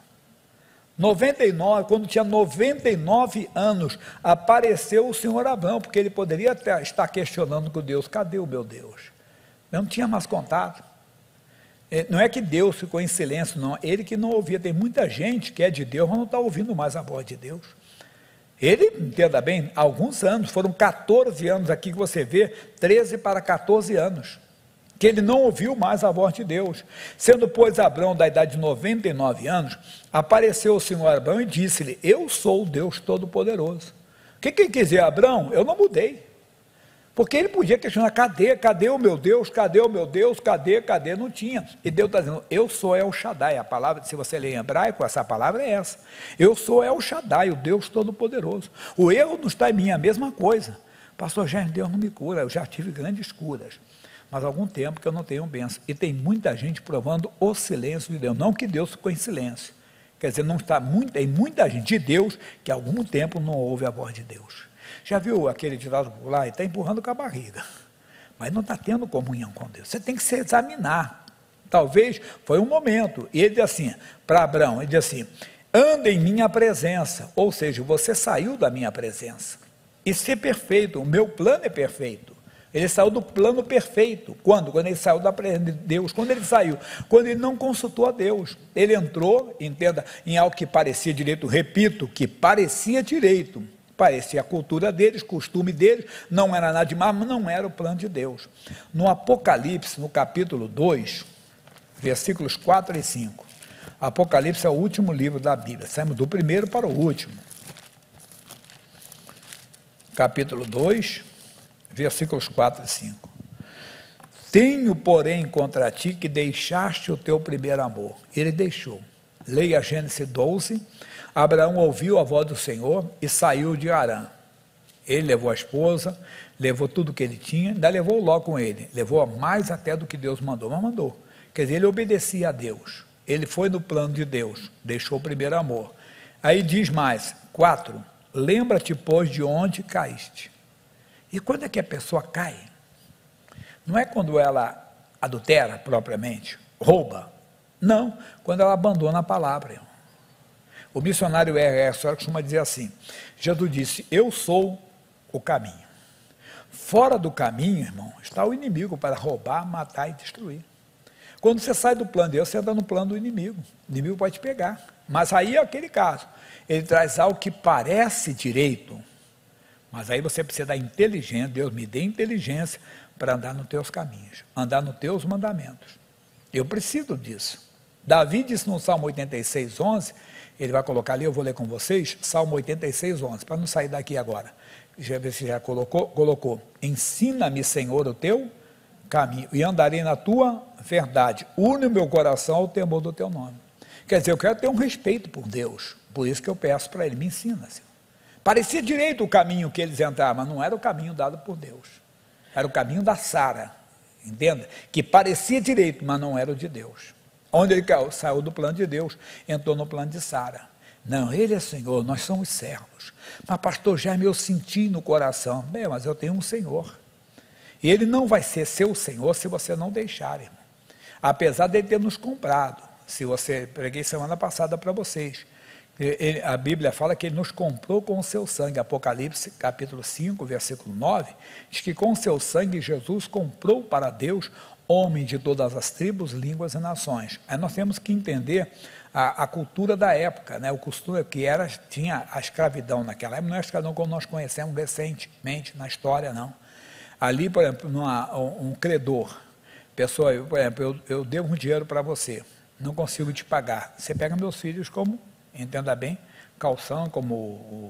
99, quando tinha 99 anos, apareceu o Senhor Abrão, porque ele poderia estar questionando com Deus: cadê o meu Deus? Eu não tinha mais contato. Não é que Deus ficou em silêncio, não, ele que não ouvia. Tem muita gente que é de Deus, mas não está ouvindo mais a voz de Deus. Ele, entenda bem, há alguns anos, foram 14 anos aqui que você vê, 13 para 14 anos, que ele não ouviu mais a voz de Deus. Sendo, pois, Abrão da idade de 99 anos, apareceu o Senhor Abrão e disse-lhe: eu sou o Deus Todo-Poderoso. O que quer dizer, Abrão? Eu não mudei. Porque ele podia questionar: cadê o meu Deus, cadê o meu Deus, cadê, não tinha. E Deus está dizendo: eu sou El Shaddai. A palavra, se você ler em hebraico, essa palavra é essa. Eu sou El Shaddai, o Deus Todo-Poderoso. O erro não está em mim, é a mesma coisa. Pastor Jair, Deus não me cura, eu já tive grandes curas, mas há algum tempo que eu não tenho bênção. E tem muita gente provando o silêncio de Deus, não que Deus ficou em silêncio. Quer dizer, não está tem muita gente de Deus que há algum tempo não ouve a voz de Deus. Já viu aquele ditado popular? Ele está empurrando com a barriga, mas não está tendo comunhão com Deus. Você tem que se examinar. Talvez foi um momento. E ele diz assim, para Abrão, ele diz assim: anda em minha presença. Ou seja, você saiu da minha presença. E ser perfeito, o meu plano é perfeito. Ele saiu do plano perfeito. Quando? Quando ele saiu da presença de Deus. Quando ele saiu? Quando ele não consultou a Deus. Ele entrou, entenda, em algo que parecia direito. Repito, que parecia direito. Parecia a cultura deles, costume deles, não era nada demais, mas não era o plano de Deus. No Apocalipse, no capítulo 2, versículos 4 e 5. Apocalipse é o último livro da Bíblia. Saímos do primeiro para o último. Capítulo 2, versículos 4 e 5. Tenho, porém, contra ti que deixaste o teu primeiro amor. Ele deixou. Leia Gênesis 12. Abraão ouviu a voz do Senhor e saiu de Harã. Ele levou a esposa, levou tudo que ele tinha, ainda levou Ló com ele. Levou mais até do que Deus mandou, mas mandou. Quer dizer, ele obedecia a Deus. Ele foi no plano de Deus, deixou o primeiro amor. Aí diz mais, 4, lembra-te, pois, de onde caíste. E quando é que a pessoa cai? Não é quando ela adultera propriamente, rouba. Não, quando ela abandona a palavra, irmão. O missionário R.R. costuma dizer assim: Jesus disse: eu sou o caminho. Fora do caminho, irmão, está o inimigo para roubar, matar e destruir. Quando você sai do plano de Deus, você anda no plano do inimigo. O inimigo pode te pegar. Mas aí é aquele caso. Ele traz algo que parece direito, mas aí você precisa da inteligência. Deus me dê inteligência para andar nos teus caminhos, andar nos teus mandamentos. Eu preciso disso. Davi disse no Salmo 86, 11, ele vai colocar ali, eu vou ler com vocês, Salmo 86, 11, para não sair daqui agora. Já ver se já colocou. Ensina-me, Senhor, o teu caminho, e andarei na tua verdade. Une o meu coração ao temor do teu nome. Quer dizer, eu quero ter um respeito por Deus, por isso que eu peço para ele, me ensina, Senhor. Parecia direito o caminho que eles entraram, mas não era o caminho dado por Deus. Era o caminho da Sara, entenda? Que parecia direito, mas não era o de Deus. Onde ele saiu do plano de Deus, entrou no plano de Sara. Não, ele é Senhor, nós somos servos. Mas pastor Jaime, eu senti no coração, bem, mas eu tenho um Senhor. E ele não vai ser seu Senhor se você não deixar, irmão. Apesar de ele ter nos comprado. Se você, preguei semana passada para vocês, A Bíblia fala que ele nos comprou com o seu sangue. Apocalipse capítulo 5, versículo 9, diz que com o seu sangue Jesus comprou para Deus homens de todas as tribos, línguas e nações. Aí nós temos que entender a cultura da época, né? O costume que tinha a escravidão naquela época, não é a escravidão como nós conhecemos recentemente na história, não. Ali, por exemplo, um credor, pessoa, por exemplo, eu devo um dinheiro para você, não consigo te pagar. Você pega meus filhos como, entenda bem, calção, como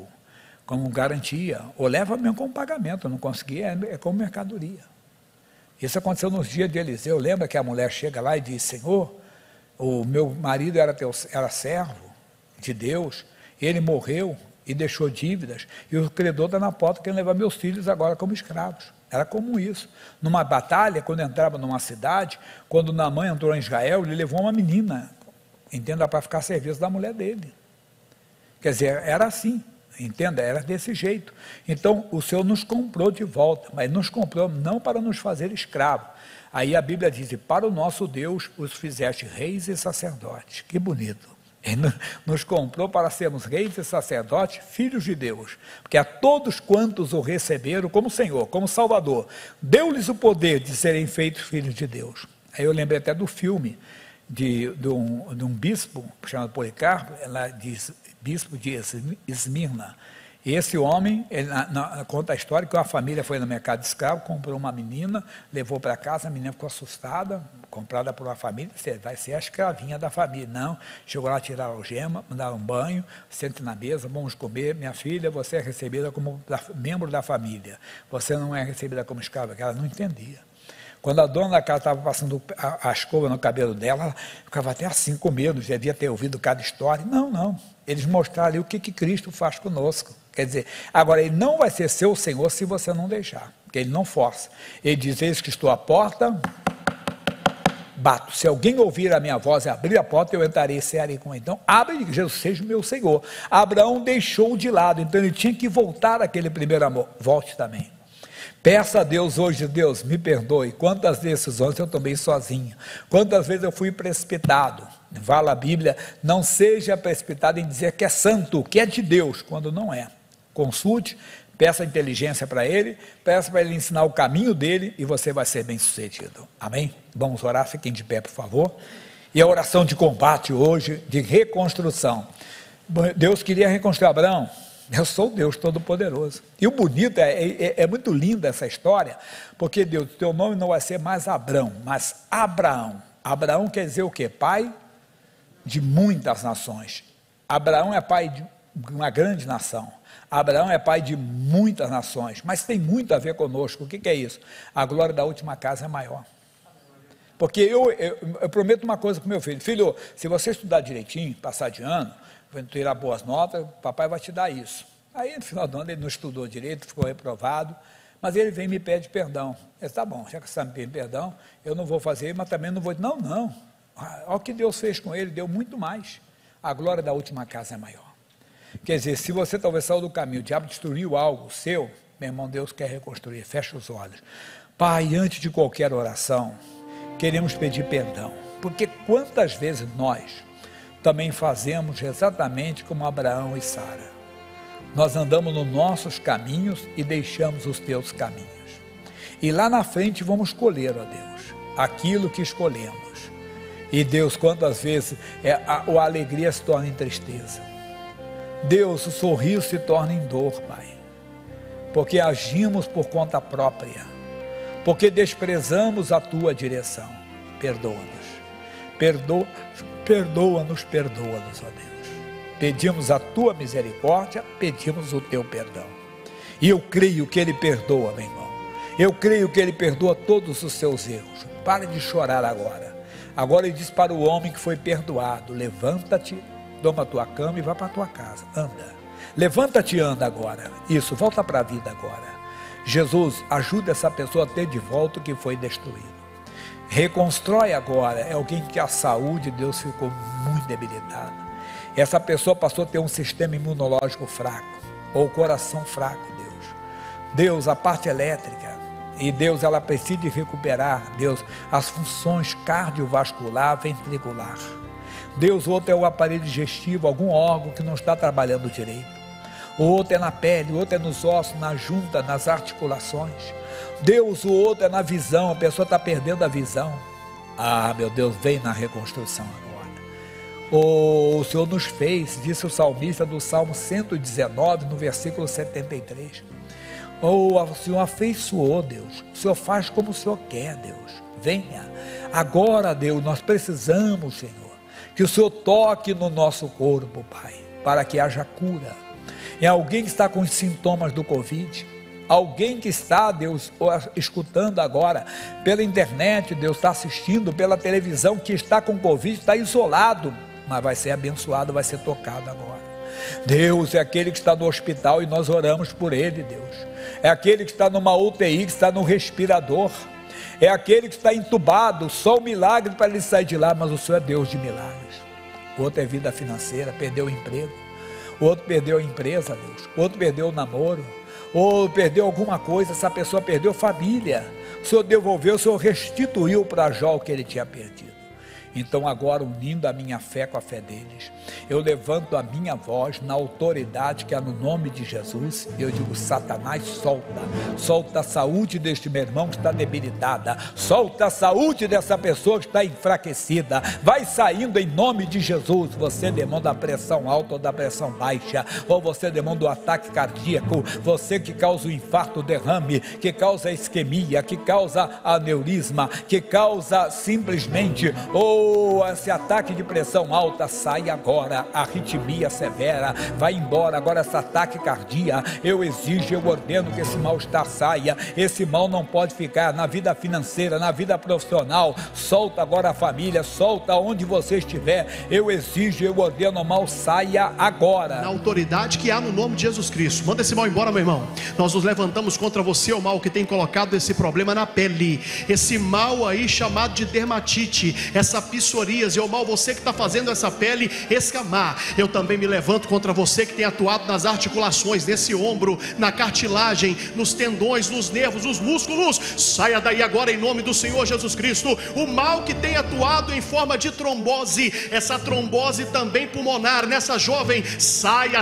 garantia, ou leva mesmo como pagamento, não consegui, é como mercadoria. Isso aconteceu nos dias de Eliseu. Lembra que a mulher chega lá e diz: Senhor, o meu marido era servo de Deus, ele morreu e deixou dívidas, e o credor está na porta querendo levar meus filhos agora como escravos. Era comum isso. Numa batalha, quando entrava numa cidade, quando Naamã entrou em Israel, ele levou uma menina, entenda, para ficar a serviço da mulher dele. Quer dizer, era assim, entenda, era desse jeito. Então, o Senhor nos comprou de volta, mas nos comprou não para nos fazer escravos. Aí a Bíblia diz: e para o nosso Deus os fizeste reis e sacerdotes. Que bonito. Ele nos comprou para sermos reis e sacerdotes, filhos de Deus, porque a todos quantos o receberam como Senhor, como Salvador, deu-lhes o poder de serem feitos filhos de Deus. Aí eu lembrei até do filme de um bispo chamado Policarpo, ela diz, bispo de Esmirna. E esse homem, ele conta a história que uma família foi no mercado de escravo, comprou uma menina, levou para casa, a menina ficou assustada, comprada por uma família, você vai ser a escravinha da família. Não, chegou lá, tiraram a algema, mandaram um banho, sente na mesa, vamos comer, minha filha, você é recebida como membro da família, você não é recebida como escrava, que ela não entendia. Quando a dona da casa estava passando a escova no cabelo dela, ela ficava até assim com medo, devia ter ouvido cada história. Não, eles mostraram ali o que Cristo faz conosco. Quer dizer, agora ele não vai ser seu Senhor se você não deixar, porque ele não força. Ele diz: eis que estou à porta, bato. Se alguém ouvir a minha voz e abrir a porta, eu entrarei e cearei com ele. Então, abre, Jesus seja o meu Senhor. Abraão deixou de lado, então ele tinha que voltar àquele primeiro amor. Volte também. Peça a Deus hoje: Deus, me perdoe, quantas decisões eu tomei sozinho, quantas vezes eu fui precipitado. Fala a Bíblia: não seja precipitado em dizer que é santo, que é de Deus, quando não é. Consulte, peça inteligência para ele, peça para ele ensinar o caminho dele, e você vai ser bem sucedido. Amém? Vamos orar, fiquem de pé, por favor. E a oração de combate hoje, de reconstrução. Deus queria reconstruir Abraão. Eu sou Deus Todo-Poderoso. E o bonito, é muito linda essa história, porque Deus, teu nome não vai ser mais Abrão, mas Abraão. Abraão quer dizer o quê? Pai de muitas nações. Abraão é pai de uma grande nação. Abraão é pai de muitas nações, mas tem muito a ver conosco. O que é isso? A glória da última casa é maior. Porque eu prometo uma coisa para o meu filho: filho, se você estudar direitinho, passar de ano, tirar boas notas, papai vai te dar isso. Aí no final do ano ele não estudou direito, ficou reprovado, mas ele vem e me pede perdão. Eu disse: tá bom, já que você me pede perdão, eu não vou fazer, mas também não vou. Não, olha o que Deus fez com ele, deu muito mais. A glória da última casa é maior. Quer dizer, se você talvez saiu do caminho, o diabo destruiu algo seu, meu irmão, Deus quer reconstruir. Fecha os olhos. Pai, antes de qualquer oração, queremos pedir perdão, porque quantas vezes nós também fazemos exatamente como Abraão e Sara. Nós andamos nos nossos caminhos e deixamos os teus caminhos. E lá na frente vamos colher, ó Deus, aquilo que escolhemos. E Deus, quantas vezes a alegria se torna em tristeza. Deus, o sorriso se torna em dor, Pai. Porque agimos por conta própria. Porque desprezamos a tua direção. Perdoa-nos. Perdoa-nos, ó Deus. Pedimos a tua misericórdia, pedimos o teu perdão. E eu creio que ele perdoa, meu irmão. Eu creio que ele perdoa todos os seus erros. Pare de chorar agora. Agora ele diz para o homem que foi perdoado: levanta-te, toma a tua cama e vá para a tua casa. Anda. Levanta-te e anda agora. Isso, volta para a vida agora. Jesus, ajuda essa pessoa a ter de volta o que foi destruído. Reconstrói agora. É alguém que a saúde de Deus ficou muito debilitada. Essa pessoa passou a ter um sistema imunológico fraco, ou o coração fraco, Deus, a parte elétrica, e Deus, ela precisa de recuperar, Deus, as funções cardiovascular, ventricular. Deus, o outro é o aparelho digestivo, algum órgão que não está trabalhando direito. O outro é na pele, o outro é nos ossos, na junta, nas articulações. Deus, o outro é na visão, a pessoa está perdendo a visão. Ah, meu Deus, vem na reconstrução agora. O Senhor nos fez, disse o salmista do Salmo 119, no versículo 73. O Senhor afeiçoou, Deus. O Senhor faz como o Senhor quer, Deus. Venha. Agora, Deus, nós precisamos, Senhor, que o Senhor toque no nosso corpo, Pai, para que haja cura. É alguém que está com os sintomas do Covid, alguém que está, Deus, escutando agora pela internet, Deus, está assistindo pela televisão, que está com Covid, está isolado, mas vai ser abençoado, vai ser tocado agora. Deus, é aquele que está no hospital e nós oramos por ele, Deus. É aquele que está numa UTI, que está no respirador. É aquele que está entubado, só o milagre para ele sair de lá, mas o Senhor é Deus de milagres. O outro é vida financeira, perdeu o emprego. O outro perdeu a empresa, Deus. O outro perdeu o namoro. Ou perdeu alguma coisa, essa pessoa perdeu família. O Senhor devolveu, o Senhor restituiu para Jó o que ele tinha perdido. Então agora, unindo a minha fé com a fé deles, eu levanto a minha voz na autoridade que é no nome de Jesus. Eu digo: Satanás, solta a saúde deste meu irmão que está debilitada, solta a saúde dessa pessoa que está enfraquecida, vai saindo em nome de Jesus. Você, demônio da pressão alta ou da pressão baixa, ou você, demônio do ataque cardíaco, você que causa o infarto, o derrame, que causa a isquemia, que causa aneurisma, que causa simplesmente esse ataque de pressão alta, sai agora. Arritmia severa, vai embora agora. Esse ataque cardíaco, eu exijo, eu ordeno que esse mal-estar saia. Esse mal não pode ficar na vida financeira, na vida profissional. Solta agora a família, solta onde você estiver. Eu exijo, eu ordeno, o mal saia agora, na autoridade que há no nome de Jesus Cristo. Manda esse mal embora, meu irmão. Nós nos levantamos contra você, o mal que tem colocado esse problema na pele, esse mal aí chamado de dermatite, essa psoríase, ou mal você que está fazendo essa pele escamar. Eu também me levanto contra você que tem atuado nas articulações, nesse ombro, na cartilagem, nos tendões, nos nervos, nos músculos. Saia daí agora em nome do Senhor Jesus Cristo. O mal que tem atuado em forma de trombose, essa trombose também pulmonar nessa jovem, saia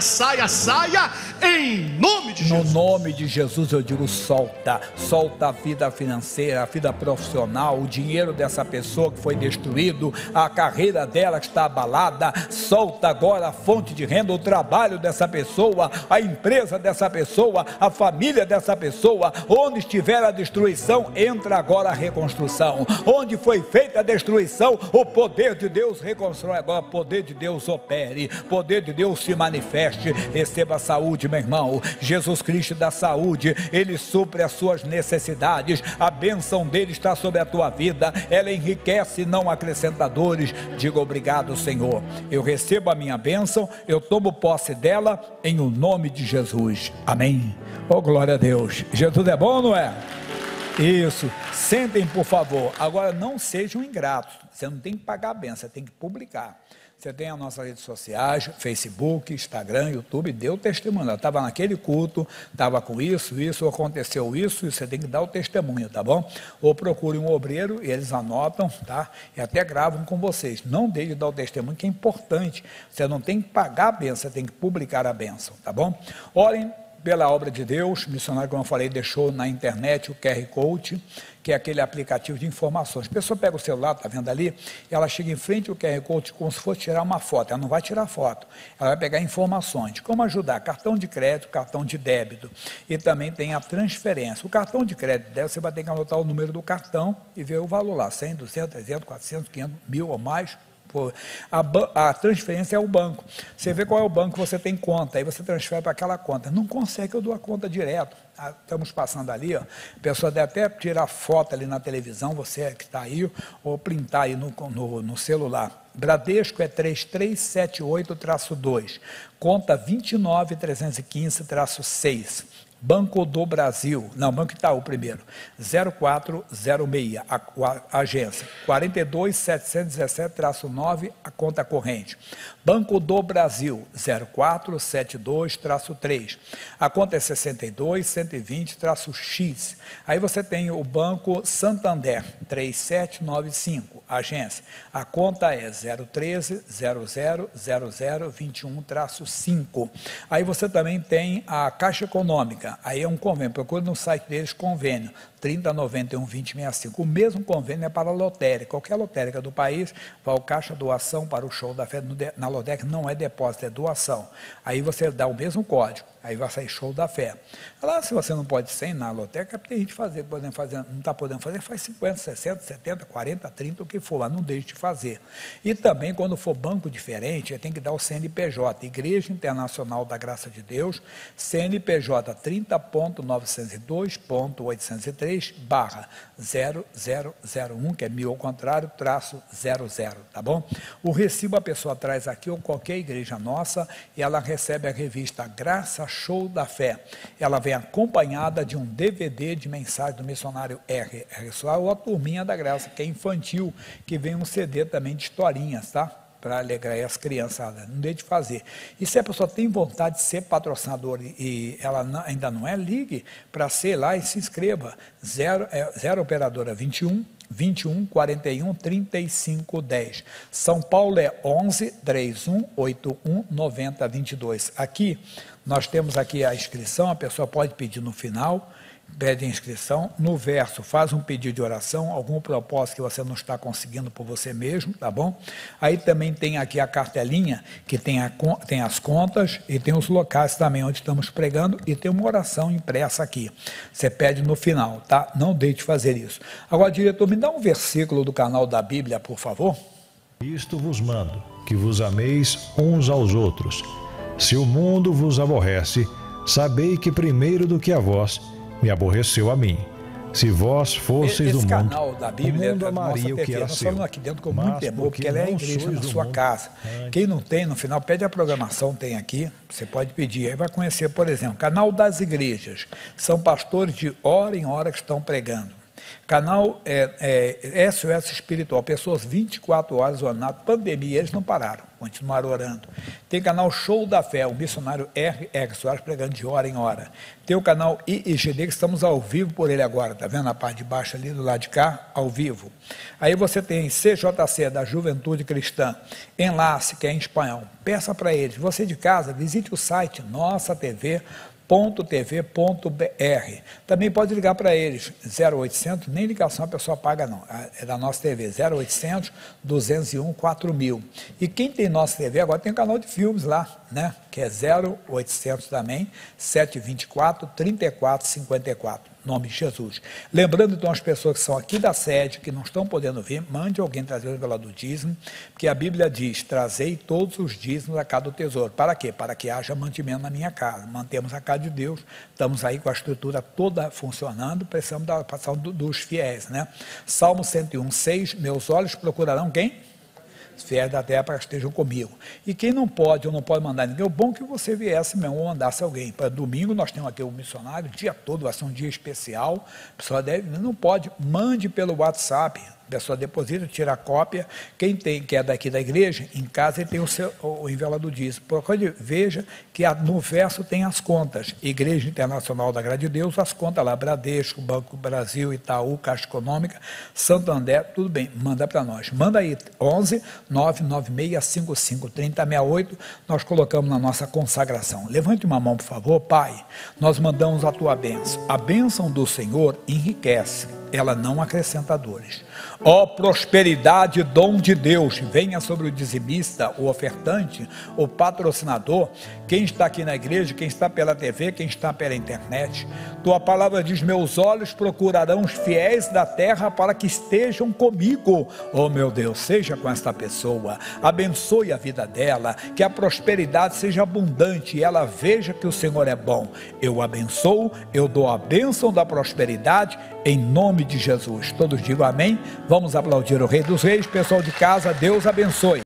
em nome de Jesus. No nome de Jesus eu digo: solta a vida financeira, a vida profissional, o dinheiro dessa pessoa que foi destruído, a carreira dela que está abalada. Solta agora a fonte de renda, o trabalho dessa pessoa, a empresa dessa pessoa, a família dessa pessoa. Onde estiver a destruição, entra agora a reconstrução. Onde foi feita a destruição, o poder de Deus reconstrói agora. O poder de Deus opere, o poder de Deus se manifeste. Receba saúde, meu irmão. Jesus Cristo dá saúde, Ele supre as suas necessidades. A bênção dele está sobre a tua vida, ela enriquece, não acrescenta dores. Diga: obrigado, Senhor. Eu recebo a minha bênção, eu tomo posse dela em o nome de Jesus. Amém. Oh, glória a Deus. Jesus é bom, não é? Isso. Sentem, por favor. Agora, não sejam ingratos. Você não tem que pagar a bênção, você tem que publicar. Você tem as nossas redes sociais, Facebook, Instagram, YouTube. Dê o testemunho. Eu estava naquele culto, estava com isso, aconteceu isso, e você tem que dar o testemunho, tá bom? Ou procure um obreiro e eles anotam, tá? E até gravam com vocês. Não deixe de dar o testemunho, que é importante. Você não tem que pagar a bênção, você tem que publicar a bênção, tá bom? Orem pela obra de Deus. O missionário, como eu falei, deixou na internet o QR Code, que é aquele aplicativo de informações. A pessoa pega o celular, está vendo ali, ela chega em frente ao QR Code como se fosse tirar uma foto. Ela não vai tirar foto, ela vai pegar informações de como ajudar: cartão de crédito, cartão de débito, e também tem a transferência. O cartão de crédito deve, você vai ter que anotar o número do cartão e ver o valor lá: 100, 200, 300, 400, 500, 1000 ou mais. A transferência é o banco. Você vê qual é o banco que você tem conta, aí você transfere para aquela conta. Não consegue, eu dou a conta direto. Estamos passando ali, ó. A pessoa deve até tirar foto ali na televisão, você que está aí, ou printar aí no celular. Bradesco é 3378-2, conta 29315-6. Banco do Brasil, não, Banco Itaú primeiro, 0406, a agência, 42.717-9, a conta corrente. Banco do Brasil, 0472-3, a conta é 62.120-X. Aí você tem o Banco Santander, 3795, agência, a conta é 013-000021-5. Aí você também tem a Caixa Econômica, aí é um convênio, procure no site deles convênio, 3091-2065. O mesmo convênio é para a lotérica, qualquer lotérica do país, vai o caixa doação para o show da fé, na lotérica não é depósito, é doação. Aí você dá o mesmo código, aí vai sair show da fé. Lá, se você não pode ser na lotérica, tem gente não está podendo fazer, faz 50, 60, 70, 40, 30, o que for lá, não deixe de fazer. E também, quando for banco diferente, tem que dar o CNPJ, Igreja Internacional da Graça de Deus, CNPJ 30.902.803/0001, que é 1000 ao contrário, -00, tá bom? O recibo a pessoa traz aqui, ou qualquer igreja nossa, e ela recebe a revista Graça Show da Fé. Ela vem acompanhada de um DVD de mensagem do missionário R. Soares, ou a Turminha da Graça, que é infantil, que vem um CD também de historinhas, tá? Para alegrar as crianças, não deixe de fazer. E se a pessoa tem vontade de ser patrocinador e ela ainda não é, ligue para ser lá e se inscreva. 0 operadora 21 41 35 10. São Paulo é 11 31 81 90 22. Aqui nós temos aqui a inscrição, a pessoa pode pedir no final, pede a inscrição, no verso faz um pedido de oração, algum propósito que você não está conseguindo por você mesmo, tá bom? Aí também tem aqui a cartelinha, que tem as contas e tem os locais também onde estamos pregando, e tem uma oração impressa aqui, você pede no final, tá? Não deixe de fazer isso. Agora, diretor, me dá um versículo do canal da Bíblia, por favor. Isto vos mando, que vos ameis uns aos outros. Se o mundo vos aborrece, sabei que primeiro do que a vós, me aborreceu a mim. Se vós fosseis do mundo, canal da Bíblia, o mundo amaria o que era nós seu. falamos aqui dentro com muito temor, porque ela é a igreja na sua casa. Quem não tem, no final, pede a programação, tem aqui, você pode pedir. Aí vai conhecer, por exemplo, canal das igrejas. São pastores de hora em hora que estão pregando. Canal SOS Espiritual, pessoas 24 horas orando, na pandemia eles não pararam, continuaram orando. Tem canal Show da Fé, o missionário R. Soares pregando de hora em hora. Tem o canal IIGD, que estamos ao vivo por ele agora, tá vendo a parte de baixo ali, do lado de cá, ao vivo. Aí você tem CJC, da Juventude Cristã, Enlace, que é em espanhol. Peça para eles, você de casa, visite o site nosatv.tv.br. Também pode ligar para eles, 0800, nem ligação a pessoa paga não, é da nossa TV, 0800 201 4000. E quem tem nossa TV agora tem um canal de filmes lá, né? Que é 0800 também, 724 3454. Nome de Jesus. Lembrando então as pessoas que são aqui da sede, que não estão podendo vir, mande alguém trazer o envelope do dízimo, porque a Bíblia diz, trazei todos os dízimos a cada tesouro. Para quê? Para que haja mantimento na minha casa. Mantemos a casa de Deus, estamos aí com a estrutura toda funcionando, precisamos da participação dos fiéis, né? Salmo 101:6, meus olhos procurarão quem? Os fiéis da terra para que estejam comigo. E quem não pode ou não pode mandar ninguém, é bom que você viesse mesmo ou mandasse alguém. Para domingo nós temos aqui o missionário, o dia todo, vai ser um dia especial. A pessoa não pode, mande pelo WhatsApp. A pessoa deposita, tira a cópia. Quem é daqui da igreja, em casa ele tem o envelope do dízimo. Veja que no verso tem as contas. Igreja Internacional da Graça de Deus, as contas lá, Bradesco, Banco Brasil, Itaú, Caixa Econômica, Santander, tudo bem, manda para nós. Manda aí, 11 99655 3068, nós colocamos na nossa consagração. Levante uma mão, por favor. Pai, nós mandamos a tua bênção. A bênção do Senhor enriquece, ela não acrescenta dores. Ó prosperidade, dom de Deus, venha sobre o dizimista, o ofertante, o patrocinador, quem está aqui na igreja, quem está pela TV, quem está pela internet. Tua palavra diz, meus olhos procurarão os fiéis da terra para que estejam comigo. Oh meu Deus, seja com esta pessoa, abençoe a vida dela, que a prosperidade seja abundante e ela veja que o Senhor é bom. Eu abençoo, eu dou a bênção da prosperidade em nome de Jesus. Todos digam amém. Vamos aplaudir o Rei dos Reis. Pessoal de casa, Deus abençoe.